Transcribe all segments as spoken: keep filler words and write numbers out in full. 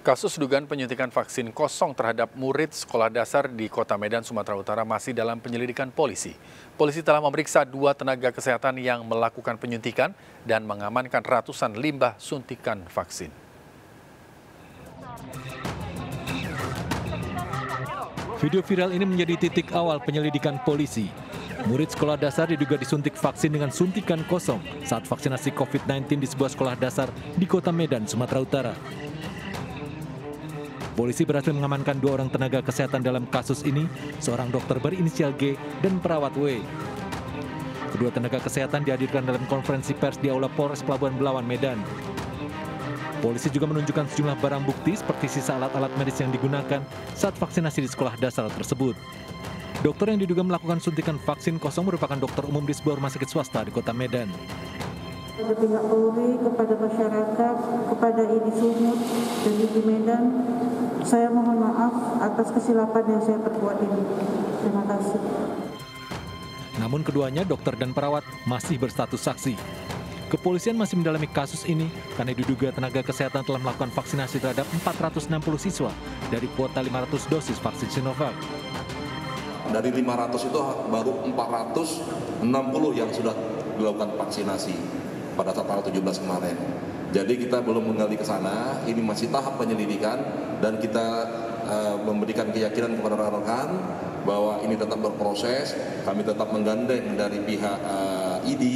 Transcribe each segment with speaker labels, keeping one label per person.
Speaker 1: Kasus dugaan penyuntikan vaksin kosong terhadap murid sekolah dasar di Kota Medan, Sumatera Utara masih dalam penyelidikan polisi. Polisi telah memeriksa dua tenaga kesehatan yang melakukan penyuntikan dan mengamankan ratusan limbah suntikan vaksin.
Speaker 2: Video viral ini menjadi titik awal penyelidikan polisi. Murid sekolah dasar diduga disuntik vaksin dengan suntikan kosong saat vaksinasi covid sembilan belas di sebuah sekolah dasar di Kota Medan, Sumatera Utara. Polisi berhasil mengamankan dua orang tenaga kesehatan dalam kasus ini, seorang dokter berinisial G dan perawat W. Kedua tenaga kesehatan dihadirkan dalam konferensi pers di Aula Polres Pelabuhan Belawan, Medan. Polisi juga menunjukkan sejumlah barang bukti seperti sisa alat-alat medis yang digunakan saat vaksinasi di sekolah dasar tersebut. Dokter yang diduga melakukan suntikan vaksin kosong merupakan dokter umum di sebuah rumah sakit swasta di Kota Medan.
Speaker 3: Kepada pihak Polri, kepada masyarakat, kepada I D Sumut dan I D Medan, saya mohon maaf atas kesilapan yang saya perbuat ini. Terima kasih.
Speaker 2: Namun keduanya, dokter dan perawat, masih berstatus saksi. Kepolisian masih mendalami kasus ini karena diduga tenaga kesehatan telah melakukan vaksinasi terhadap empat ratus enam puluh siswa dari kuota lima ratus dosis vaksin Sinovac.
Speaker 4: Dari lima ratus itu baru empat ratus enam puluh yang sudah dilakukan vaksinasi pada saat tanggal tujuh belas kemarin. Jadi kita belum menggali ke sana, ini masih tahap penyelidikan dan kita uh, memberikan keyakinan kepada rekan-rekan bahwa ini tetap berproses, kami tetap menggandeng dari pihak uh, I D.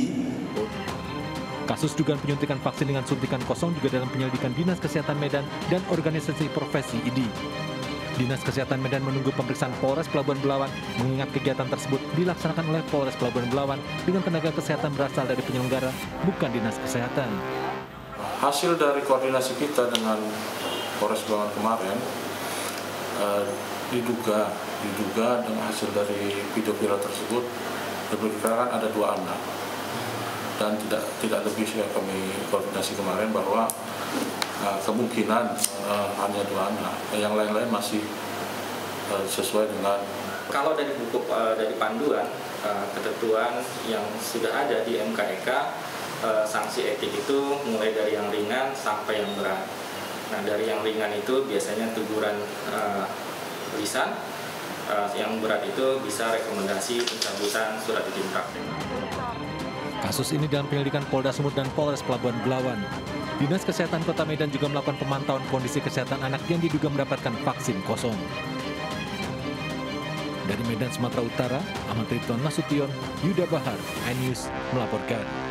Speaker 2: Kasus dugaan penyuntikan vaksin dengan suntikan kosong juga dalam penyelidikan Dinas Kesehatan Medan dan Organisasi Profesi I D. Dinas Kesehatan Medan menunggu pemeriksaan Polres Pelabuhan Belawan mengingat kegiatan tersebut dilaksanakan oleh Polres Pelabuhan Belawan dengan tenaga kesehatan berasal dari penyelenggara, bukan Dinas Kesehatan.
Speaker 5: Hasil dari koordinasi kita dengan Polres Belawan kemarin eh, diduga diduga dengan hasil dari video viral tersebut diperkirakan ada dua anak dan tidak tidak lebih yang kami koordinasi kemarin bahwa uh, kemungkinan uh, hanya dua anak, yang lain-lain masih uh, sesuai dengan.
Speaker 6: Kalau dari buku uh, dari panduan uh, ketentuan yang sudah ada di M K E K, uh, sanksi etik itu mulai dari yang ringan sampai yang berat. Nah, dari yang ringan itu biasanya teguran uh, lisan, uh, yang berat itu bisa rekomendasi pencabutan surat izin praktek.
Speaker 2: Kasus ini dalam penyelidikan Polda Sumut dan Polres Pelabuhan Belawan. Dinas Kesehatan Kota Medan juga melakukan pemantauan kondisi kesehatan anak yang diduga mendapatkan vaksin kosong. Dari Medan, Sumatera Utara, Ahmad Ridwan Nasution, Yuda Bahar, iNews melaporkan.